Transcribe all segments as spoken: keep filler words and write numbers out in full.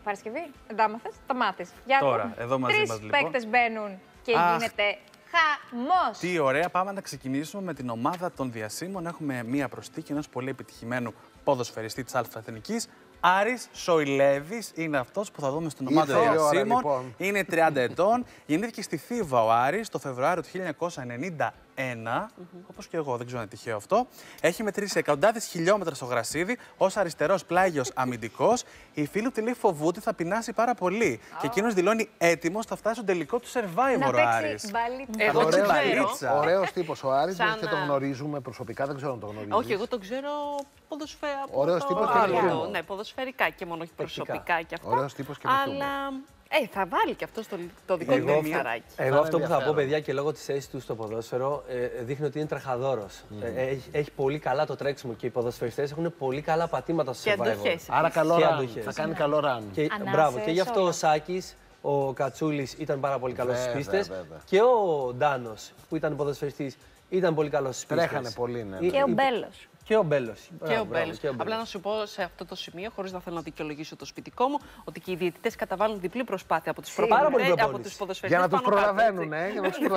Παρασκευή, δεν τα μάθες, τα μάθεις. Τώρα, εδώ μαζί μας λοιπόν. Τρεις παίκτες μπαίνουν και Αχ. γίνεται χαμός. Τι ωραία, πάμε να ξεκινήσουμε με την ομάδα των διασύμων. Έχουμε μία προστίκη ενός πολύ επιτυχημένου ποδοσφαιριστή της Αλφα-Εθνικής. Άρης Σοηλέδης είναι αυτός που θα δούμε στην ομάδα των διασύμων. Λοιπόν. Είναι τριάντα ετών. Γεννήθηκε στη Θήβα ο Άρης το Φεβρουάριο του χίλια εννιακόσια ενενήντα ένα. Mm-hmm. Όπως και εγώ, δεν ξέρω αν είναι τυχαίο αυτό. Έχει μετρήσει εκατοντάδες χιλιόμετρα στο γρασίδι ως αριστερός πλάγιος αμυντικός. Οι φίλοι του λέει φοβούνται θα πεινάσει πάρα πολύ. Oh. Και εκείνος δηλώνει έτοιμος θα φτάσει στο τελικό του Survivor ο Άρης. Εγώ το ξέρω. Ωραίος τύπος ο Άρης Σαν... και τον γνωρίζουμε προσωπικά, δεν ξέρω αν τον γνωρίζεις. Όχι, εγώ τον ξέρω ποδοσφαιρικά. Ωραίος τύπος και με Ναι, ποδοσφαιρικά και μόνο όχι προσωπικά και αυτά. Ωραίος τύπος και με Αλλά ε, θα βάλει και αυτό στο, το δικό του μυαλάκι. Εγώ αυτό που θα πω, παιδιά, και λόγω της θέσης του στο ποδόσφαιρο, ε, δείχνει ότι είναι τραχαδόρος. Mm. Ε, έχει, έχει πολύ καλά το τρέξιμο και οι ποδοσφαιριστές έχουν πολύ καλά πατήματα στο Survivor. Άρα καλό run. Θα κάνει καλό run. Και, μπράβο. Και γι' αυτό ο Σάκης, ο Κατσούλης ήταν πάρα πολύ καλός στις πίστες. Και ο Ντάνος, που ήταν ποδοσφαιριστής, ήταν πολύ καλός στις πίστες. Τρέχανε πολύ, ναι. Και ο Μπέλος. Και ο Μπέλος. Και ο Μπέλος. Απλά να σου πω σε αυτό το σημείο, χωρίς να θέλω να δικαιολογήσω το σπιτικό μου, ότι και οι διαιτητές καταβάλουν διπλή προσπάθεια από τους ποδοσφαιριστές. Για να τους προλαβαίνουν, ε.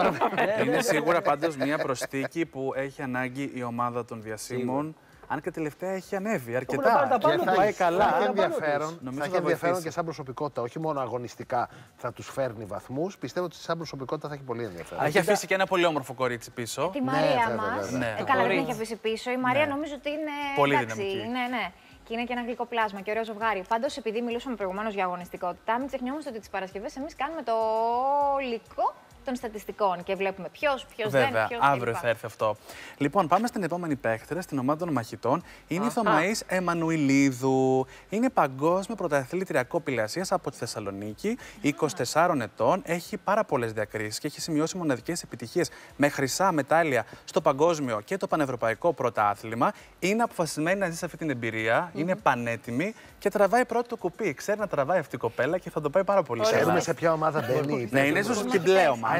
Είναι σίγουρα πάντως μια προσθήκη που έχει ανάγκη η ομάδα των διασύμων. Αν και τελευταία έχει ανέβει αρκετά. Και θα πάει καλά. Θα έχει ενδιαφέρον, θα έχει ενδιαφέρον και σαν προσωπικότητα, όχι μόνο αγωνιστικά θα τους φέρνει βαθμούς. Πιστεύω ότι σαν προσωπικότητα θα έχει πολύ ενδιαφέρον. Έχει αφήσει και ένα πολύ όμορφο κορίτσι πίσω. Τη Μαρία μας. Καλά, δεν έχει αφήσει πίσω. Η Μαρία νομίζω ότι είναι. Πολύ δυναμική. Ναι, ναι. Και είναι και ένα γλυκό πλάσμα και ωραίο ζευγάρι. Πάντως, επειδή μιλούσαμε προηγουμένως για αγωνιστικότητα, μην ξεχνιόμαστε ότι τις Παρασκευές εμείς κάνουμε το υλικό των στατιστικών και βλέπουμε ποιος, ποιος δεν, ποιος Βέβαια, αύριο θα έρθει αυτό. Λοιπόν, πάμε στην επόμενη παίκτρια, στην ομάδα των μαχητών. Είναι η Θωμαής Εμμανουηλίδου. Είναι παγκόσμια πρωταθλήτρια κοπηλασίας από τη Θεσσαλονίκη, είκοσι τεσσάρων ετών. Έχει πάρα πολλές διακρίσεις και έχει σημειώσει μοναδικές επιτυχίες με χρυσά μετάλλια στο παγκόσμιο και το πανευρωπαϊκό πρωτάθλημα. Είναι αποφασισμένη να ζει σε αυτή την εμπειρία, mm-hmm. είναι πανέτοιμη και τραβάει πρώτο το κουπί. Ξέρει να τραβάει αυτή η κοπέλα και θα το πάει πάρα πολύ. Ξέρουμε σε ποια ομάδα μπαίνει. Ναι, είναι ίσως στην πλέον ομάδα.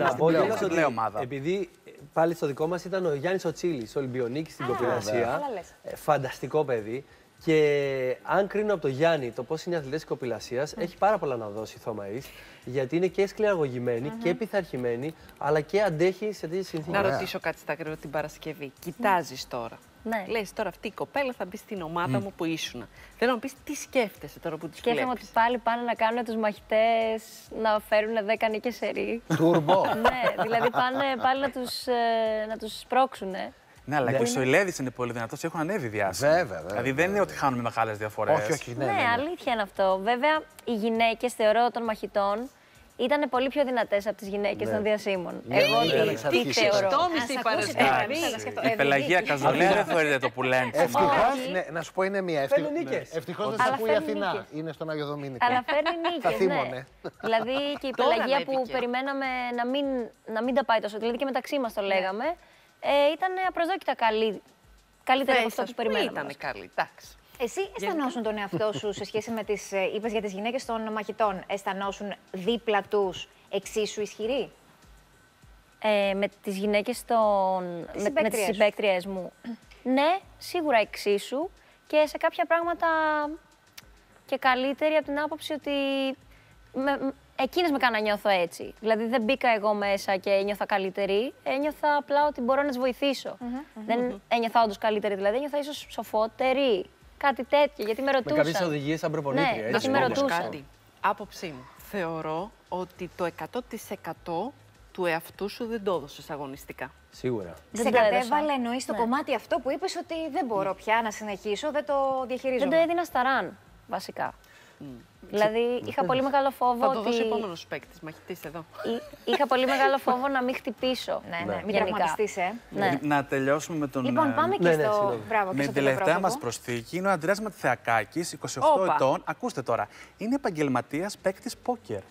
Επειδή πάλι στο δικό μας ήταν ο Γιάννης ο Τσίλης, ο Ολυμπιονίκης στην κοπηλασία. Φανταστικό παιδί. Και αν κρίνω από τον Γιάννη το πώς είναι οι αθλητές της κοπηλασίας, έχει πάρα πολλά να δώσει η Θωμαής, γιατί είναι και σκληραγωγημένη και πειθαρχημένη, αλλά και αντέχει σε τέτοιες συνθήκες. Να ρωτήσω κάτι στα γρήγορα την Παρασκευή. Κοιτάζεις τώρα. Ναι. Λες τώρα αυτή η κοπέλα θα μπει στην ομάδα mm. μου που ήσουν. Θέλω να πεις τι σκέφτεσαι τώρα που τους βλέπεις. Σκέφτομαι ότι πάλι πάνε να κάνουν τους μαχητές να φέρουν δέκα νίκες σερί. Τουρμπο. Ναι, δηλαδή πάνε πάλι να τους, να τους σπρώξουν. Ναι, αλλά και ο Σοηλέδης είναι πολύ δυνατός και έχουν ανέβει διάσημα. Βέβαια, βέβαια. Δηλαδή δεν είναι ότι χάνουμε μεγάλες διαφορές. Όχι, όχι, ναι, ναι, ναι, ναι. αλήθεια είναι αυτό. Βέβαια, οι γυναίκες, θεωρώ, των μαχητών ήταν πολύ πιο δυνατές από τις γυναίκες ναι. των διασύμων. Ναι, Εγώ ναι, τι ναι, θεωρώ. η Παρασκευή. Η Πελαγία Καζολή δεν θεωρείται το που λένε. Ευτυχώς, να σου πω είναι μία. Ευτυχώς δεν σε ακούει η Αθηνά. Είναι στον Άγιο Δομήνικο. Αλλά φέρνει νίκες, ναι. Δηλαδή και η Πελαγία που περιμέναμε να μην τα πάει τόσο, δηλαδή και μεταξύ μας το λέγαμε, ήταν απροσδόκητα καλή. Καλύτερα από αυτό που περιμέναμε. Ήταν καλή, εντάξει. Εσύ αισθανόσουν τον εαυτό σου σε σχέση με τις, είπες για τις γυναίκες των μαχητών, αισθανόσουν δίπλα τους εξίσου ισχυροί? Ε, με τις γυναίκες των... με, με τις συμπαίκτριές μου. Ναι, σίγουρα εξίσου και σε κάποια πράγματα και καλύτερη από την άποψη ότι με, εκείνες με κάναν να νιώθω έτσι. Δηλαδή δεν μπήκα εγώ μέσα και ένιωθα καλύτερη, ένιωθα απλά ότι μπορώ να τις βοηθήσω. Mm-hmm, δεν mm-hmm. ένιωθα όντως καλύτερη, δηλαδή ένιωθα ίσως σοφότερη. Κάτι τέτοιο, γιατί με ρωτούσαν. Με κάποιες οδηγίες σαν προπονήτρια. Ναι, γιατί με ρωτούσαν. Κάτι. Άποψή μου. Θεωρώ ότι το εκατό τοις εκατό του εαυτού σου δεν το έδωσες αγωνιστικά. Σίγουρα. Σε κατέβαλε, εννοείς το ναι. κομμάτι αυτό που είπες ότι δεν μπορώ πια να συνεχίσω, δεν το διαχειρίζομαι. Δεν το έδινα στα ραν, βασικά. Mm. Δηλαδή, είχα πολύ μεγάλο φόβο ότι... Θα το δώσει ότι... επόμενος παίκτης, μαχητής εδώ. Είχα πολύ μεγάλο φόβο να μην χτυπήσω. Ναι, ναι, μην τραυματιστείς, ε. Ναι. Να τελειώσουμε με τον... Λοιπόν, πάμε και ναι, στο... Ναι, Μπράβο, με την τελευταία μας προσθήκη είναι ο Ανδρέας Ματθεακάκης, είκοσι οκτώ ετών. Ακούστε τώρα, είναι επαγγελματίας παίκτης πόκερ.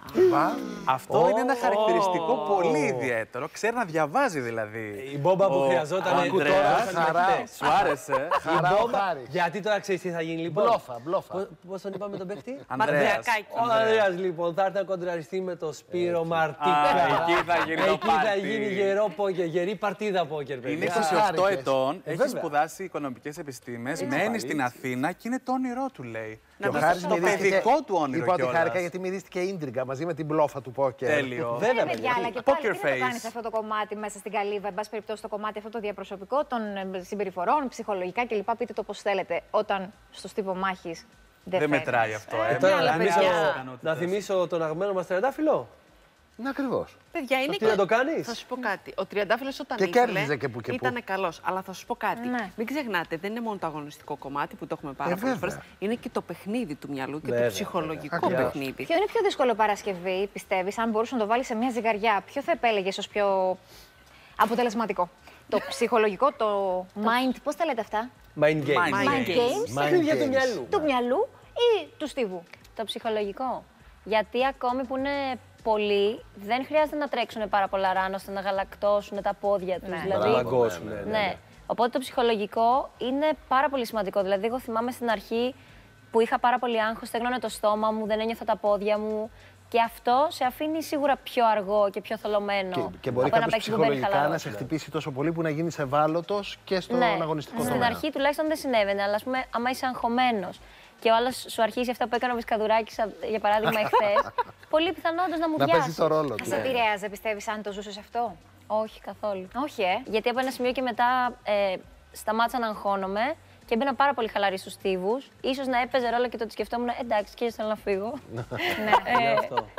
Αυτό είναι ένα χαρακτηριστικό πολύ ιδιαίτερο. Ξέρει να διαβάζει δηλαδή. Η μπόμπα που χρειαζόταν. Σου άρεσε. Γιατί τώρα ξέρει τι θα γίνει λοιπόν. Μπλόφα, μπλόφα. Πώς τον είπαμε τον παίχτη? Ανδρέας. Ο Ανδρέας λοιπόν θα έρθει να κοντραριστεί με το Σπύρο Μαρτίκα. Εκεί θα γίνει γερό πόκερ, γερή παρτίδα πόκερ. Είναι είκοσι οκτώ ετών, έχει σπουδάσει οικονομικές επιστήμες, μένει στην Αθήνα και είναι το όνειρό του, λέει. Και ο Χάρης το παιδικό του όνειρο. Είπα ότι χάρηκα γιατί μυρίστηκε ίντριγκα μαζί με την μπλόφα του πόκερ. Τέλειο. Βέβαια, παιδιά, αλλά και πάλι τι να το κάνεις αυτό το κομμάτι μέσα στην καλύβα, εν πάση περιπτώσει το κομμάτι αυτό το διαπροσωπικό των συμπεριφορών, ψυχολογικά κλπ. Πείτε το πώς θέλετε, όταν στο στίβο μάχης δεν, δεν μετράει αυτό. Ε, τώρα να, θυμίσω, να θυμίσω τον αγαπημένο μας τριαντάφυλλο. Ναι, ακριβώς. Παιδιά, είναι και... να το κάνεις. Θα σου πω κάτι. Ο τριαντάφυλλος όταν και ήθελε, και που και ήταν καλός. Αλλά θα σου πω κάτι. Ναι. Μην ξεχνάτε, δεν είναι μόνο το αγωνιστικό κομμάτι που το έχουμε πάρα ε, πολλές φορές. Είναι και το παιχνίδι του μυαλού και βέβαια, το ψυχολογικό βέβαια. παιχνίδι. Ποιο είναι πιο δύσκολο Παρασκευή, πιστεύεις, αν μπορούσε να το βάλει σε μια ζυγαριά, ποιο θα επέλεγες ως πιο αποτελεσματικό? Το ψυχολογικό, το mind, πώς τα λέτε αυτά? Mind games. Mind games. Παιχνίδια του μυαλού. Του μυαλού ή του στίβου? Το ψυχολογικό. Γιατί ακόμη που είναι πολλοί, δεν χρειάζεται να τρέξουν πάρα πολλά ράν ώστε να γαλακτώσουν τα πόδια τους. Ναι. Δηλαδή, να μαγκώσουν, ναι, ναι, ναι. Οπότε το ψυχολογικό είναι πάρα πολύ σημαντικό. Δηλαδή, εγώ θυμάμαι στην αρχή που είχα πάρα πολύ άγχος, στέγνωνε το στόμα μου, δεν ένιωθα τα πόδια μου. Και αυτό σε αφήνει σίγουρα πιο αργό και πιο θολωμένο. Και, και μπορεί κάποιος ψυχολογικά να σε χτυπήσει τόσο πολύ που να γίνεις ευάλωτος και στον ναι. αγωνιστικό Στην τομέα. Στην αρχή τουλάχιστον δεν συνέβαινε, αλλά ας πούμε, άμα είσαι αγχωμένος και ο άλλος σου αρχίσει αυτά που έκανε ο Βυσκαδουράκης, για παράδειγμα, εχθές, πολύ πιθανόντως να μου να διάσει. παίζει το ρόλο του. Θα σε επηρέαζε, πιστεύεις, αν το ζούσες αυτό? Όχι, καθόλου. Όχι, ε. Γιατί από ένα σημείο και μετά ε, σταμάτησα να αγχώνομαι και μπαίνα πάρα πολύ χαλαρή στους στίβους. Ίσως να έπαιζε ρόλο και το ότι σκεφτόμουν, εντάξει, και θέλω να φύγω. Ναι, ε,